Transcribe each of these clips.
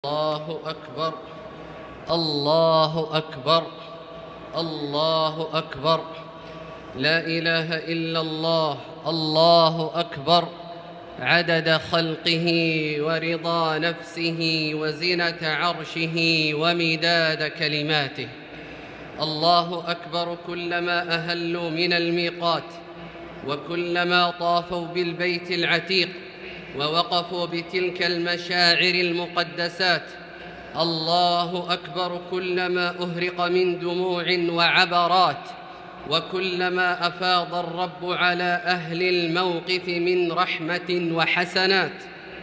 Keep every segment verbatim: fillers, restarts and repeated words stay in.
الله أكبر الله أكبر الله أكبر. لا إله إلا الله. الله أكبر. عدد خلقه ورضا نفسه وزنة عرشه ومداد كلماته. الله أكبر كلما أهلوا من الميقات، وكلما طافوا بالبيت العتيق ووقفوا بتلك المشاعر المقدسات. الله أكبر كلما أهرق من دموع وعبرات، وكلما أفاض الرب على أهل الموقف من رحمة وحسنات.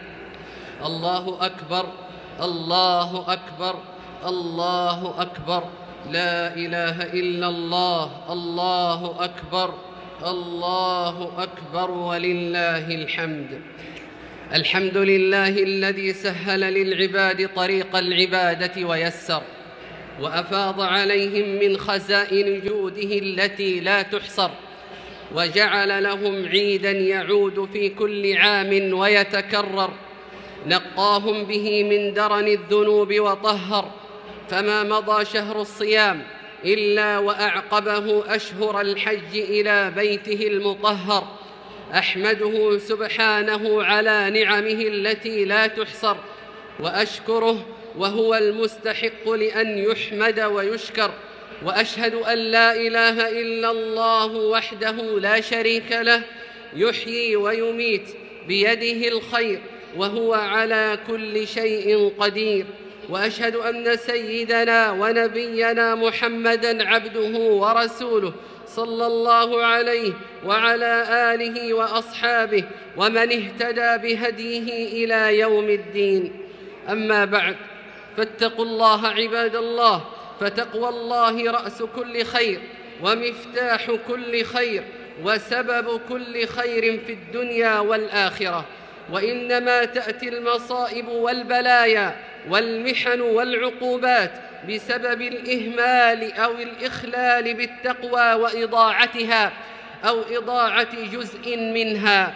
الله أكبر الله أكبر الله أكبر. لا إله إلا الله. الله أكبر الله أكبر ولله الحمد. الحمد لله الذي سهل للعباد طريق العبادة ويسر، وأفاض عليهم من خزائن جوده التي لا تحصر، وجعل لهم عيداً يعود في كل عام ويتكرر، نقاهم به من درن الذنوب وطهر. فما مضى شهر الصيام إلا وأعقبه أشهر الحج إلى بيته المطهر. أحمده سبحانه على نعمه التي لا تحصر، وأشكره وهو المستحق لأن يحمد ويشكر. وأشهد أن لا إله إلا الله وحده لا شريك له، يحيي ويميت بيده الخير وهو على كل شيء قدير. وأشهد أن سيدنا ونبينا محمدًا عبده ورسوله صلى الله عليه وعلى آله وأصحابه ومن اهتدى بهديه إلى يوم الدين. أما بعد، فاتقوا الله عباد الله، فتقوى الله رأس كل خير ومفتاح كل خير وسبب كل خير في الدنيا والآخرة. وإنما تأتي المصائب والبلايا والمحن والعقوبات بسبب الإهمال أو الإخلال بالتقوى وإضاعتها أو إضاعة جزء منها.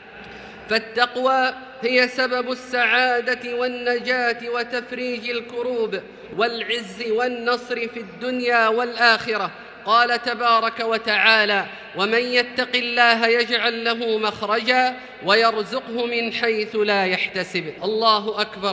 فالتقوى هي سبب السعادة والنجاة وتفريج الكروب والعز والنصر في الدنيا والآخرة. قال تبارك وتعالى: ومن يتق الله يجعل له مخرجا ويرزقه من حيث لا يحتسب. الله أكبر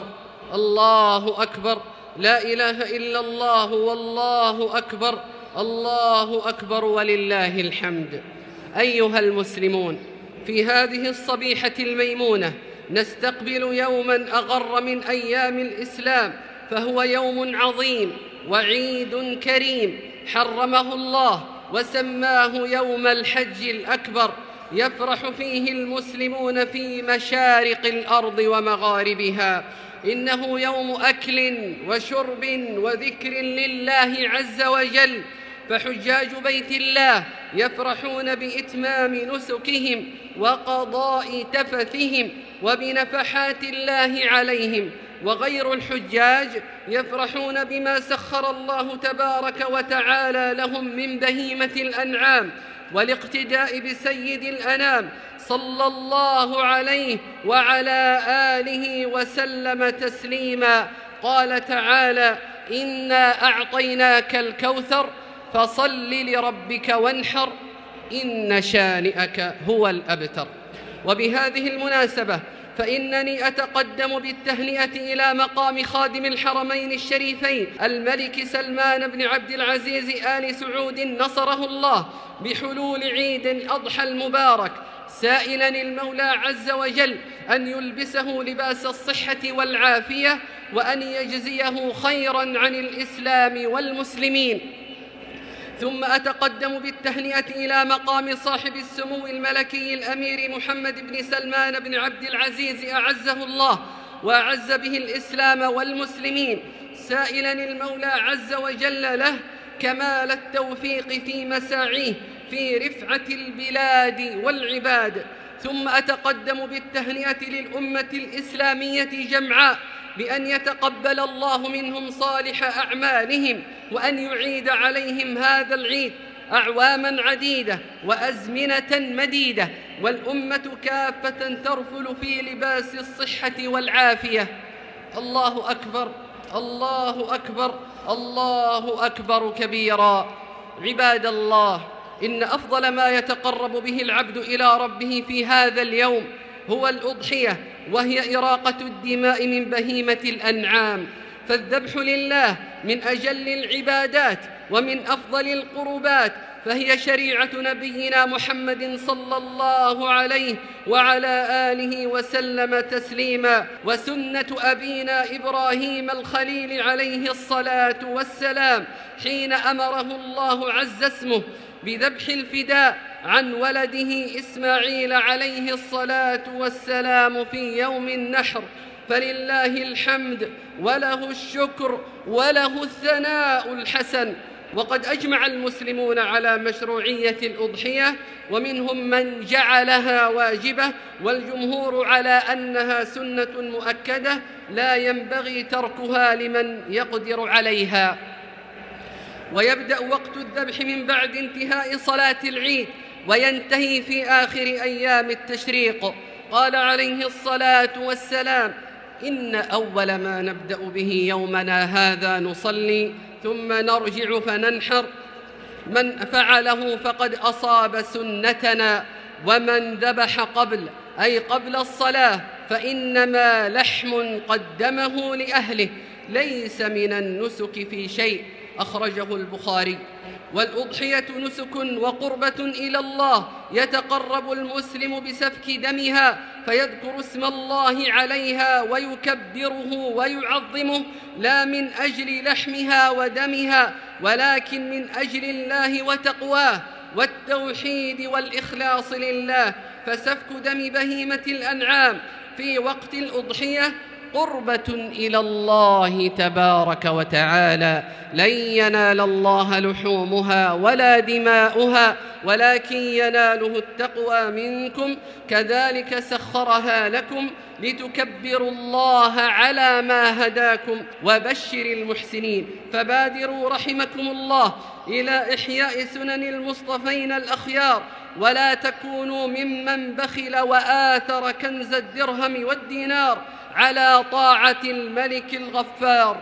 الله أكبر. لا إله إلا الله والله أكبر. الله أكبر ولله الحمد. أيها المسلمون، في هذه الصبيحة الميمونة نستقبل يوماً أغر من أيام الإسلام، فهو يوم عظيم وعيد كريم حرمه الله وسماه يوم الحج الأكبر. يفرح فيه المسلمون في مشارق الأرض ومغاربها. إنه يوم أكل وشرب وذكر لله عز وجل، فحجاج بيت الله يفرحون بإتمام نسكهم وقضاء تفثهم وبنفحات الله عليهم، وغير الحجاج يفرحون بما سخر الله تبارك وتعالى لهم من بهيمة الأنعام، والاقتداء بسيد الأنام صلى الله عليه وعلى آله وسلم تسليما. قال تعالى: إنا أعطيناك الكوثر فصل لربك وانحر إن شانئك هو الأبتر. وبهذه المناسبة فإنني أتقدم بالتهنئة إلى مقام خادم الحرمين الشريفين الملك سلمان بن عبد العزيز آل سعود نصره الله بحلول عيد الأضحى المبارك، سائلاً المولى عز وجل أن يلبسه لباس الصحة والعافية، وأن يجزيه خيراً عن الإسلام والمسلمين. ثم أتقدم بالتهنئة إلى مقام صاحب السمو الملكي الأمير محمد بن سلمان بن عبد العزيز أعزه الله وأعز به الإسلام والمسلمين، سائلاً المولى عز وجل له كمال التوفيق في مساعيه في رفعة البلاد والعباد. ثم أتقدم بالتهنئة للأمة الإسلامية جمعاء بأن يتقبل الله منهم صالح أعمالهم، وأن يعيد عليهم هذا العيد أعواماً عديدة وأزمنة مديدة، والأمة كافة ترفل في لباس الصحة والعافية. الله أكبر الله أكبر الله أكبر كبيرا. عباد الله، إن أفضل ما يتقرب به العبد إلى ربه في هذا اليوم هو الأضحية، وهي إراقة الدماء من بهيمة الأنعام. فالذبح لله من أجل العبادات ومن أفضل القربات، فهي شريعة نبينا محمد صلى الله عليه وعلى آله وسلم تسليما، وسنة أبينا إبراهيم الخليل عليه الصلاة والسلام حين أمره الله عز اسمه بذبح الفداء عن ولده إسماعيل عليه الصلاة والسلام في يوم النحر. فلله الحمد وله الشكر وله الثناء الحسن. وقد أجمع المسلمون على مشروعية الأضحية، ومنهم من جعلها واجبة، والجمهور على أنها سنة مؤكدة لا ينبغي تركها لمن يقدر عليها. ويبدأ وقت الذبح من بعد انتهاء صلاة العيد، وينتهي في آخر أيام التشريق. قال عليه الصلاة والسلام: إن أول ما نبدأ به يومنا هذا نصلي ثم نرجع فننحر، من فعله فقد أصاب سنتنا، ومن ذبح قبل أي قبل الصلاة فإنما لحم قدمه لأهله، ليس من النسك في شيء. أخرجه البخاري. والأضحية نسك وقربة إلى الله، يتقرب المسلم بسفك دمها، فيذكر اسم الله عليها ويكبره ويعظمه، لا من أجل لحمها ودمها، ولكن من أجل الله وتقواه والتوحيد والإخلاص لله. فسفك دم بهيمة الأنعام في وقت الأضحية قربة إلى الله تبارك وتعالى. لن ينال الله لحومها ولا دماؤها، ولكن يناله التقوى منكم، كذلك سخرها لكم لتكبروا الله على ما هداكم وبشر المحسنين. فبادروا رحمكم الله إلى إحياء سنن المصطفين الأخيار، ولا تكونوا ممن بخل وآثر كنز الدرهم والدينار على طاعة الملك الغفار.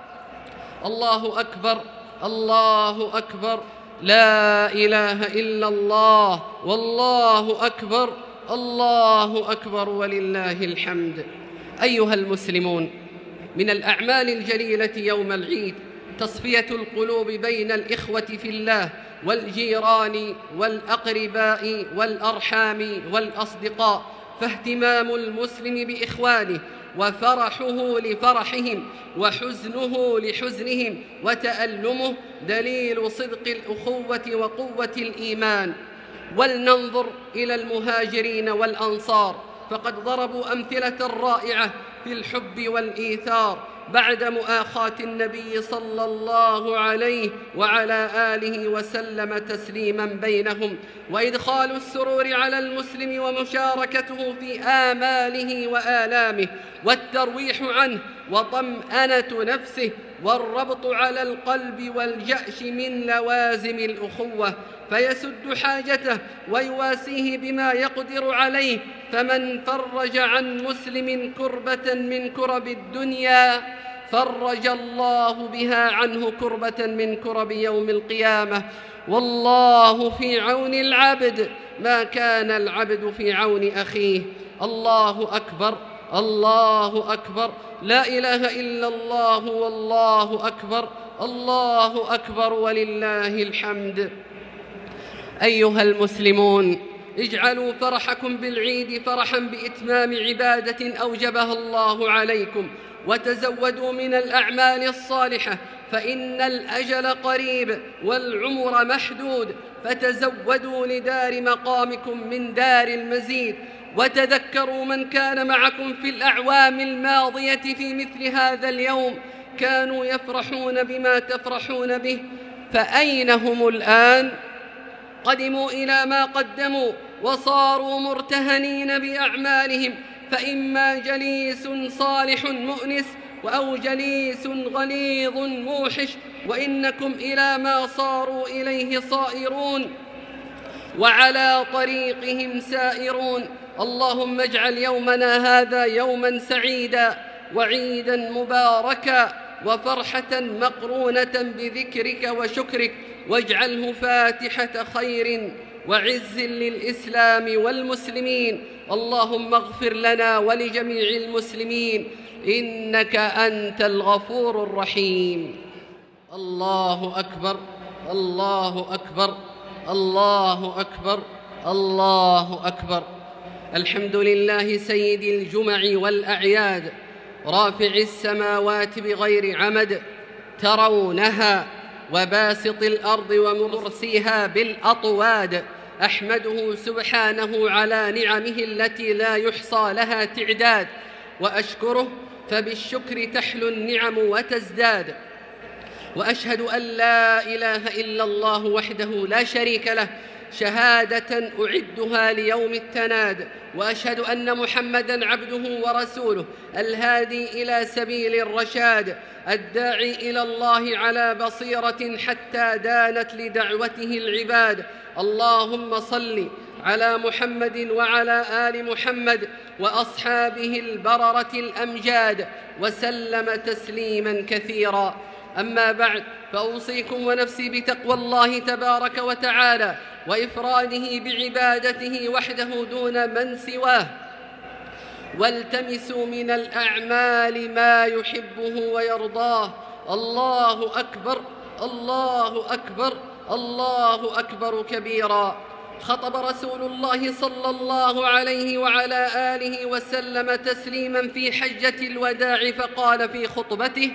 الله أكبر الله أكبر، لا إله إلا الله، والله أكبر الله أكبر ولله الحمد. أيها المسلمون، من الأعمال الجليلة يوم العيد تصفية القلوب بين الإخوة في الله والجيران والأقرباء والأرحام والأصدقاء، فاهتمام المسلم بإخوانه وفرحه لفرحهم وحزنه لحزنهم وتألمه دليل صدق الأخوة وقوة الإيمان. ولننظر إلى المهاجرين والأنصار، فقد ضربوا أمثلة رائعة في الحب والإيثار بعد مؤاخاة النبي صلى الله عليه وعلى آله وسلم تسليما بينهم، وإدخال السرور على المسلم ومشاركته في آماله وآلامه، والترويح عنه وطمأنة نفسه، والربط على القلب والجأش من لوازم الأخوة، فيسد حاجته ويواسيه بما يقدر عليه. فمن فرج عن مسلم كربة من كرب الدنيا فرج الله بها عنه كربة من كرب يوم القيامة. والله في عون العبد ما كان العبد في عون أخيه. الله أكبر الله أكبر، لا إله إلا الله، والله أكبر الله أكبر ولله الحمد. أيها المسلمون، اجعلوا فرحكم بالعيد فرحا بإتمام عبادة أوجبها الله عليكم، وتزودوا من الأعمال الصالحة، فإن الأجل قريب والعمر محدود، فتزودوا لدار مقامكم من دار المزيد. وتذكروا من كان معكم في الأعوام الماضية في مثل هذا اليوم، كانوا يفرحون بما تفرحون به، فأين هم الآن؟ قدموا إلى ما قدموا وصاروا مرتهنين بأعمالهم، فإما جليس صالح مؤنس أو جليس غليظ موحش، وإنكم إلى ما صاروا إليه صائرون وعلى طريقهم سائرون. اللهم اجعل يومنا هذا يوما سعيدا وعيدا مباركا وفرحة مقرونة بذكرك وشكرك، واجعله فاتحة خير وعز للإسلام والمسلمين. اللهم اغفر لنا ولجميع المسلمين إنك أنت الغفور الرحيم. الله أكبر، الله أكبر، الله أكبر، الله أكبر. الحمد لله سيد الجمع والأعياد، رافع السماوات بغير عمد ترونها، وباسط الأرض ومرسيها بالأطواد. أحمده سبحانه على نعمه التي لا يحصى لها تعداد، وأشكره فبالشكر تحلو النعم وتزداد. وأشهد أن لا إله إلا الله وحده لا شريك له شهادة أعدها ليوم التناد، وأشهد أن محمدًا عبده ورسوله الهادي إلى سبيل الرشاد، الداعي إلى الله على بصيرة حتى دانت لدعوته العباد. اللهم صل على محمد وعلى آل محمد وأصحابه البررة الأمجاد، وسلم تسليماً كثيراً. أما بعد، فأوصيكم ونفسي بتقوى الله تبارك وتعالى وإفراده بعبادته وحده دون من سواه، والتمسوا من الأعمال ما يحبه ويرضاه. الله أكبر، الله أكبر، الله أكبر كبيرا. خطب رسول الله صلى الله عليه وعلى آله وسلم تسليما في حجة الوداع، فقال في خطبته: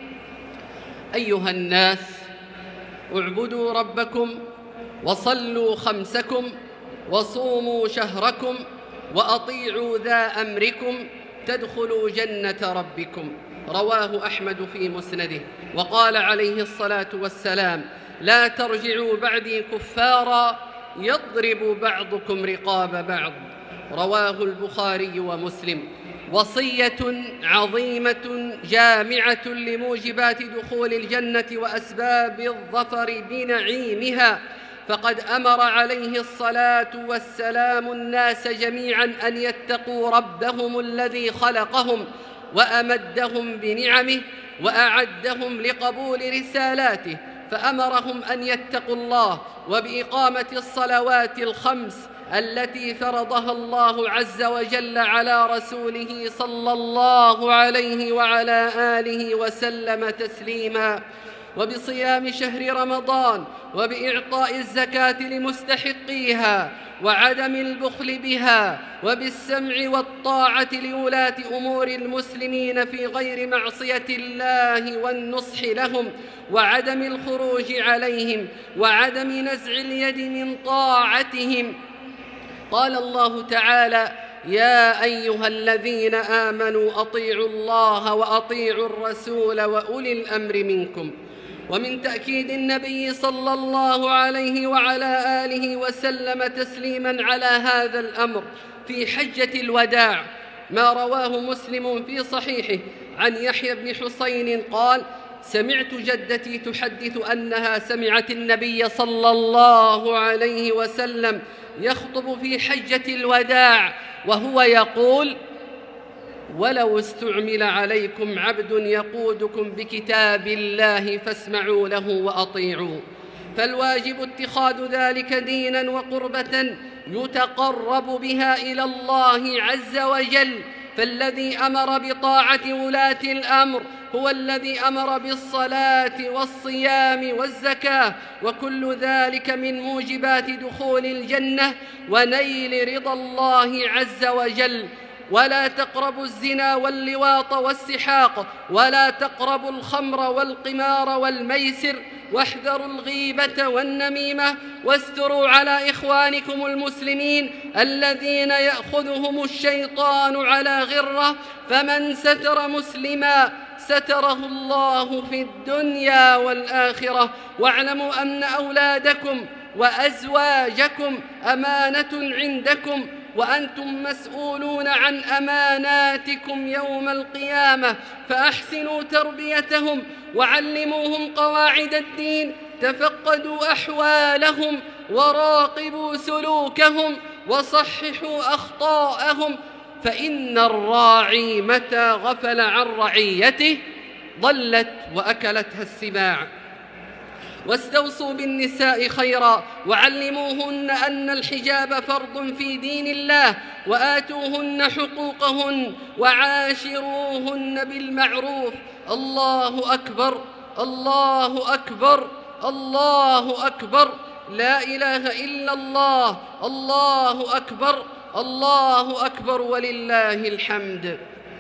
أيها الناس، اعبدوا ربكم وصلوا خمسكم وصوموا شهركم وأطيعوا ذا أمركم تدخلوا جنة ربكم. رواه أحمد في مسنده. وقال عليه الصلاة والسلام: لا ترجعوا بعدي كفارا يضرب بعضكم رقاب بعض. رواه البخاري ومسلم. وصية عظيمة جامعة لموجبات دخول الجنة وأسباب الظفر بنعيمها، فقد أمر عليه الصلاة والسلام الناس جميعاً أن يتقوا ربهم الذي خلقهم وأمدهم بنعمه وأعدهم لقبول رسالاته، فأمرهم أن يتقوا الله وبإقامة الصلوات الخمس التي فرضها الله عز وجل على رسوله صلى الله عليه وعلى آله وسلم تسليما، وبصيام شهر رمضان، وبإعطاء الزكاة لمستحقيها، وعدم البخل بها، وبالسمع والطاعة لولاة أمور المسلمين في غير معصية الله والنصح لهم، وعدم الخروج عليهم، وعدم نزع اليد من طاعتهم. قال الله تعالى: يا أيها الذين آمنوا أطيعوا الله وأطيعوا الرسول وأولي الأمر منكم. ومن تأكيد النبي صلى الله عليه وعلى آله وسلم تسليماً على هذا الأمر في حجة الوداع ما رواه مسلم في صحيحه عن يحيى بن حسين قال: سمعت جدتي تحدث أنها سمعت النبي صلى الله عليه وسلم يخطب في حجة الوداع وهو يقول: ولو استعمل عليكم عبد يقودكم بكتاب الله فاسمعوا له وأطيعوا. فالواجب اتخاذ ذلك ديناً وقربة يتقرب بها إلى الله عز وجل. فالذي أمر بطاعة ولاة الأمر هو الذي أمر بالصلاة والصيام والزكاة، وكل ذلك من موجبات دخول الجنة ونيل رضا الله عز وجل. ولا تقربوا الزنا واللواط والسحاق، ولا تقربوا الخمر والقمار والميسر، واحذروا الغيبة والنميمة، واستروا على إخوانكم المسلمين الذين يأخذهم الشيطان على غرة، فمن ستر مسلما ستره الله في الدنيا والآخرة. واعلموا أن أولادكم وأزواجكم أمانة عندكم، وأنتم مسؤولون عن أماناتكم يوم القيامة، فأحسنوا تربيتهم وعلموهم قواعد الدين، تفقدوا أحوالهم وراقبوا سلوكهم وصححوا أخطاءهم، فإن الراعي متى غفل عن رعيته ضلت وأكلتها السباع. واستوصوا بالنساء خيرا وعلموهن أن الحجاب فرض في دين الله، وآتوهن حقوقهن وعاشروهن بالمعروف. الله أكبر، الله أكبر، الله أكبر، لا إله إلا الله، الله أكبر، الله أكبر ولله الحمد.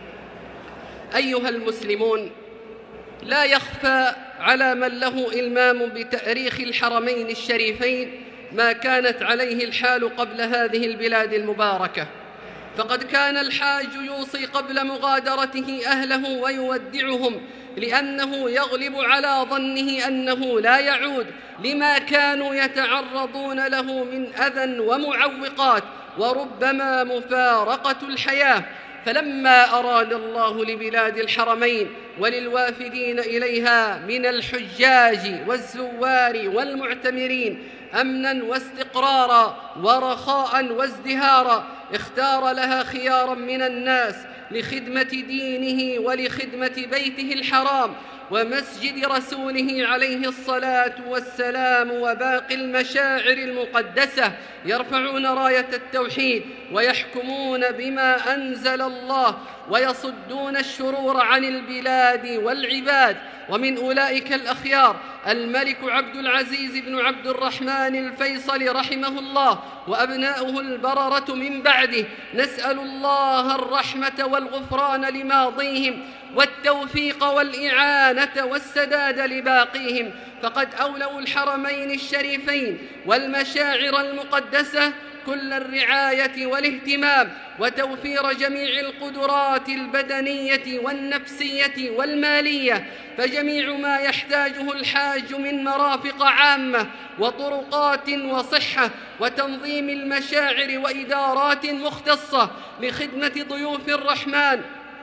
أيها المسلمون، لا يخفى على من له إلمام بتأريخ الحرمين الشريفين ما كانت عليه الحال قبل هذه البلاد المباركة، فقد كان الحاج يوصي قبل مغادرته أهله ويودعهم، لأنه يغلب على ظنه أنه لا يعود لما كانوا يتعرضون له من أذى ومعوقات وربما مفارقة الحياة. فلما أراد الله لبلاد الحرمين وللوافدين إليها من الحجاج والزوار والمعتمرين أمناً واستقراراً ورخاءً وازدهاراً، اختار لها خياراً من الناس لخدمة دينه ولخدمة بيته الحرام ومسجد رسوله عليه الصلاة والسلام وباقي المشاعر المقدسة، يرفعون راية التوحيد ويحكمون بما أنزل الله ويصدون الشرور عن البلاد والعباد. ومن أولئك الأخيار الملك عبد العزيز بن عبد الرحمن الفيصل رحمه الله وأبناؤه البررة من بعده، نسأل الله الرحمة والغفران لماضيهم والتوفيق والإعانة والسداد لباقيهم، فقد أولوا الحرمين الشريفين والمشاعر المقدسة كل الرعاية والاهتمام وتوفير جميع القدرات البدنية والنفسية والمالية، فجميع ما يحتاجه الحاج من مرافق عامة وطرقات وصحة وتنظيم المشاعر وإدارات مختصة لخدمة ضيوف الرحمن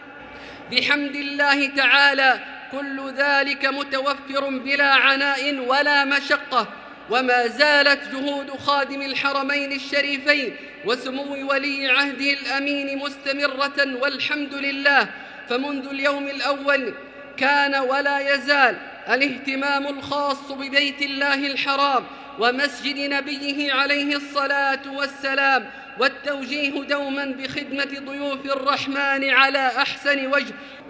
بحمد الله تعالى، كل ذلك متوفر بلا عناء ولا مشقة. وما زالت جهود خادم الحرمين الشريفين وسمو ولي عهده الأمين مستمرة والحمد لله، فمنذ اليوم الأول كان ولا يزال الاهتمام الخاص ببيت الله الحرام ومسجد نبيه عليه الصلاة والسلام، والتوجيه دوما بخدمة ضيوف الرحمن على أحسن وجه،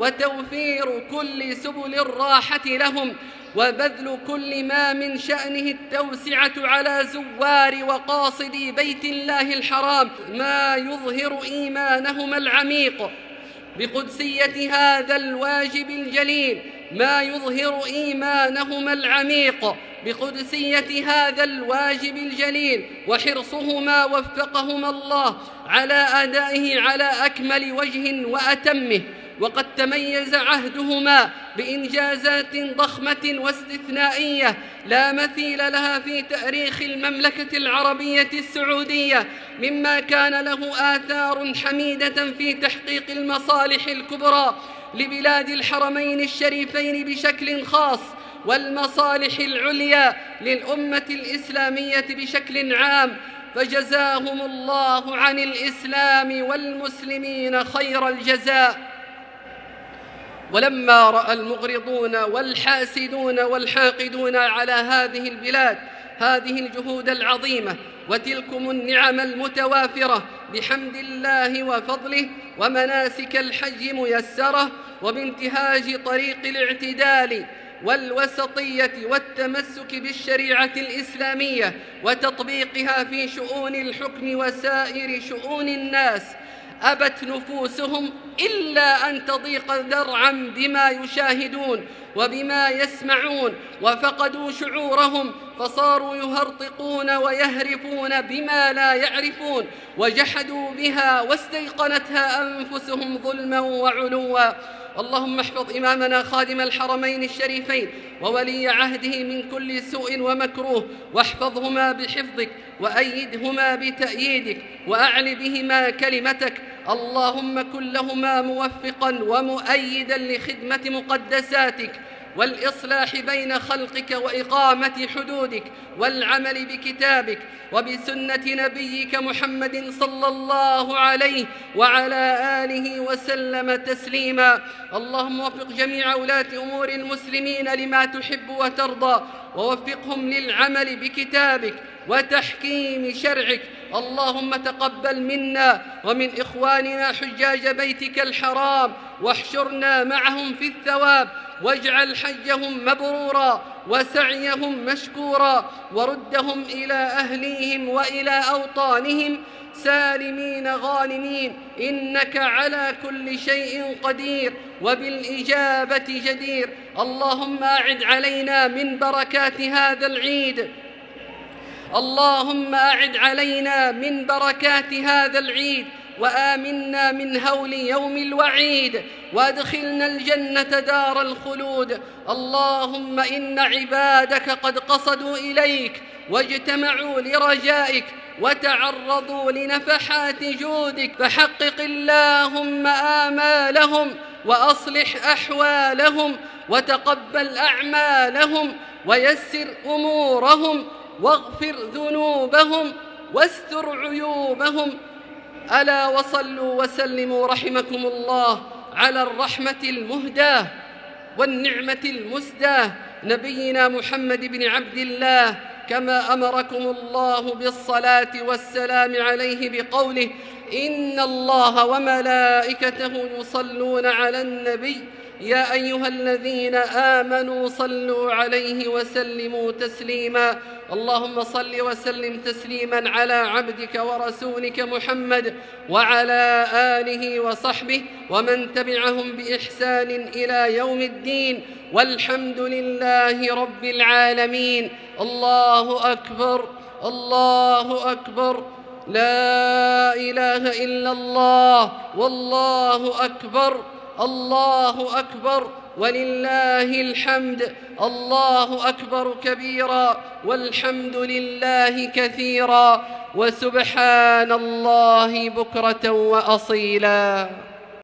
وتوفير كل سبل الراحة لهم، وبذل كل ما من شأنه التوسعة على زوار وقاصدي بيت الله الحرام ما يظهر إيمانهم العميق بقدسية هذا الواجب الجليل، ما يظهر إيمانهم العميق بقدسية هذا الواجب الجليل وحرصهما وفقهما الله على أدائه على أكمل وجه وأتمه. وقد تميز عهدهما بإنجازات ضخمة واستثنائية لا مثيل لها في تاريخ المملكة العربية السعودية، مما كان له آثار حميدة في تحقيق المصالح الكبرى لبلاد الحرمين الشريفين بشكل خاص، والمصالح العليا للأمة الإسلامية بشكل عام، فجزاهم الله عن الإسلام والمسلمين خير الجزاء. ولما رأى المغرضون والحاسدون والحاقدون على هذه البلاد هذه الجهود العظيمة وتلكم النعم المتوافرة بحمد الله وفضله ومناسك الحج ميسرة وبانتهاج طريق الاعتدال والوسطية والتمسك بالشريعة الإسلامية وتطبيقها في شؤون الحكم وسائر شؤون الناس، أبت نفوسهم إلا أن تضيق ذرعا بما يشاهدون وبما يسمعون، وفقدوا شعورهم فصاروا يهرطقون ويهرفون بما لا يعرفون، وجحدوا بها واستيقنتها أنفسهم ظلما وعلوا. اللهم احفظ إمامنا خادم الحرمين الشريفين وولي عهده من كل سوء ومكروه، واحفظهما بحفظك وأيدهما بتأييدك وأعل بهما كلمتك. اللهم كن لهما موفقا ومؤيدا لخدمة مقدساتك والإصلاح بين خلقك وإقامة حدودك والعمل بكتابك وبسنة نبيك محمد صلى الله عليه وعلى آله وسلم تسليما. اللهم وفق جميع ولاة أمور المسلمين لما تحب وترضى، ووفقهم للعمل بكتابك وتحكيم شرعك. اللهم تقبل منا ومن إخواننا حجاج بيتك الحرام، واحشرنا معهم في الثواب، واجعل حجهم مبرورا وسعيهم مشكورا، وردهم إلى أهليهم وإلى أوطانهم سالمين غانمين، إنك على كل شيء قدير وبالإجابة جدير. اللهم أعد علينا من بركات هذا العيد اللهم أعد علينا من بركات هذا العيد، وآمنا من هول يوم الوعيد، وادخلنا الجنة دار الخلود. اللهم إن عبادك قد قصدوا إليك واجتمعوا لرجائك وتعرضوا لنفحات جودك، فحقق اللهم آمالهم وأصلح أحوالهم وتقبل أعمالهم ويسر أمورهم واغفر ذنوبهم واستر عيوبهم. ألا وصلوا وسلموا رحمكم الله على الرحمة المهداة والنعمة المسداة نبينا محمد بن عبد الله، كما أمركم الله بالصلاة والسلام عليه بقوله: إن الله وملائكته يصلون على النبي يا أيها الذين آمنوا صلوا عليه وسلموا تسليما. اللهم صل وسلم تسليما على عبدك ورسولك محمد وعلى آله وصحبه ومن تبعهم بإحسان إلى يوم الدين، والحمد لله رب العالمين. الله أكبر، الله أكبر، لا إله إلا الله، والله أكبر، الله أكبر، ولله الحمد. الله أكبر كبيرا، والحمد لله كثيرا، وسبحان الله بكرة وأصيلا.